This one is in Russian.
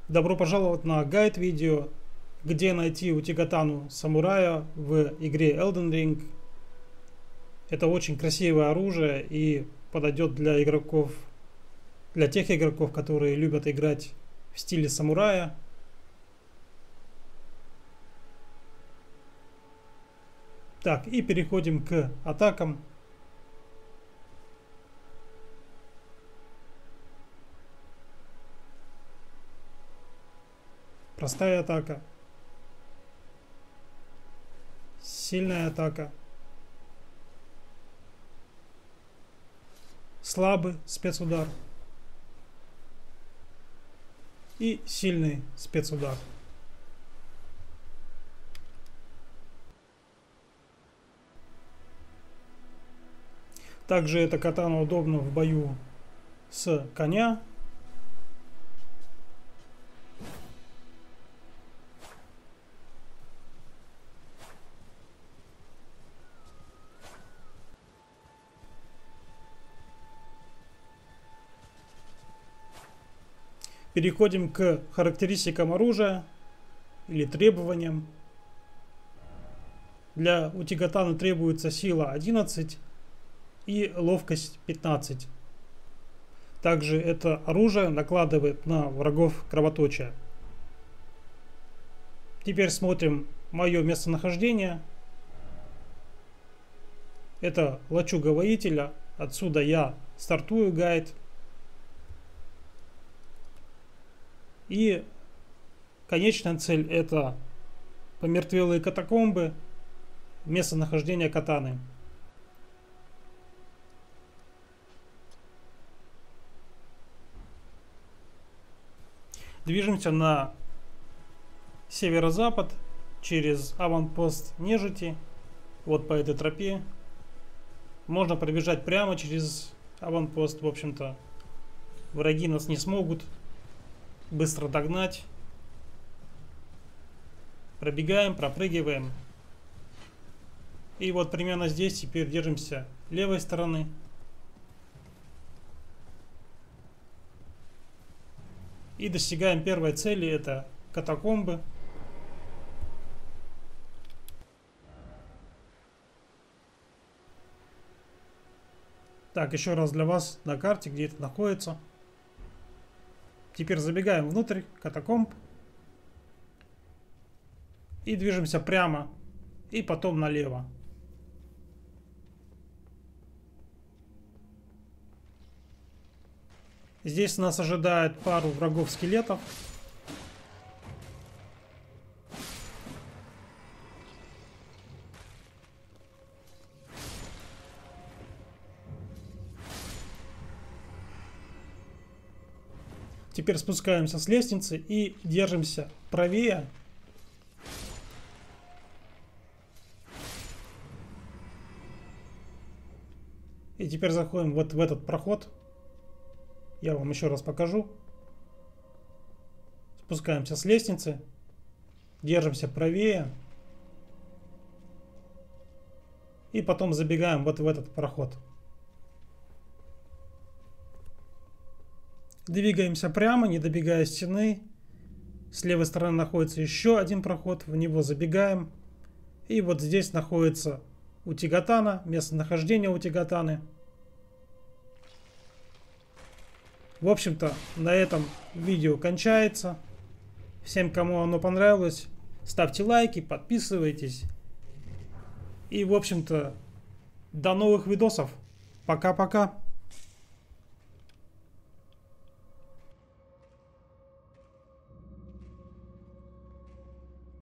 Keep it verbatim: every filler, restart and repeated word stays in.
Добро пожаловать на гайд-видео, где найти Утигатану Самурая в игре Elden Ring. Это очень красивое оружие и подойдет для игроков, для тех игроков, которые любят играть в стиле самурая. Так, и переходим к атакам. Простая атака. Сильная атака. Слабый спецудар. И сильный спецудар. Также эта катана удобна в бою с коня. Переходим к характеристикам оружия или требованиям. Для Утигатаны требуется сила одиннадцать и ловкость пятнадцать. Также это оружие накладывает на врагов кровоточие. Теперь смотрим мое местонахождение. Это лачуга воителя. Отсюда я стартую гайд. И конечная цель — это помертвелые катакомбы, местонахождение катаны. Движемся на северо-запад через аванпост нежити. Вот по этой тропе. Можно пробежать прямо через аванпост. В общем-то, враги нас не смогут быстро догнать. Пробегаем, пропрыгиваем. И вот примерно здесь теперь держимся левой стороны. И достигаем первой цели, это катакомбы. Так, еще раз для вас на карте, где это находится. Теперь забегаем внутрь катакомб. И движемся прямо. И потом налево. Здесь нас ожидает пару врагов-скелетов. Теперь спускаемся с лестницы и держимся правее. И теперь заходим вот в этот проход. Я вам еще раз покажу. Спускаемся с лестницы. Держимся правее. И потом забегаем вот в этот проход. Двигаемся прямо, не добегая стены. С левой стороны находится еще один проход. В него забегаем. И вот здесь находится Утигатана, местонахождение Утигатаны. В общем-то, на этом видео кончается. Всем, кому оно понравилось, ставьте лайки, подписывайтесь. И, в общем-то, до новых видосов. Пока-пока.